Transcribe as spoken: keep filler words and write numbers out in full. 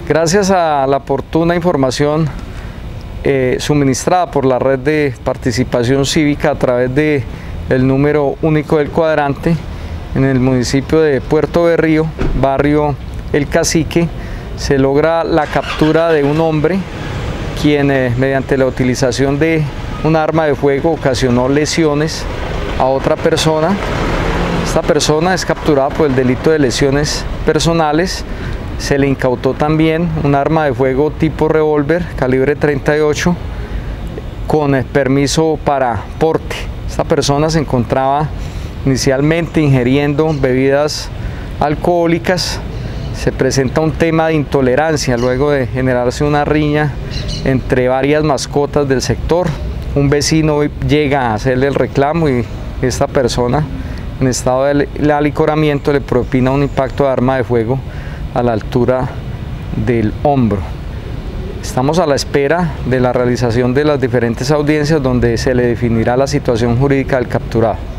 Gracias a la oportuna información eh, suministrada por la red de participación cívica a través de el número único del cuadrante, en el municipio de Puerto Berrío, barrio El Cacique, se logra la captura de un hombre quien eh, mediante la utilización de un arma de fuego ocasionó lesiones a otra persona. Esta persona es capturada por el delito de lesiones personales. Se le incautó también un arma de fuego tipo revólver calibre treinta y ocho con eh, permiso para porte. Esta persona se encontraba inicialmente ingiriendo bebidas alcohólicas. Se presenta un tema de intolerancia luego de generarse una riña entre varias mascotas del sector. Un vecino llega a hacerle el reclamo y esta persona, en estado de alicoramiento, le propina un impacto de arma de fuego a la altura del hombro. Estamos a la espera de la realización de las diferentes audiencias donde se le definirá la situación jurídica del capturado.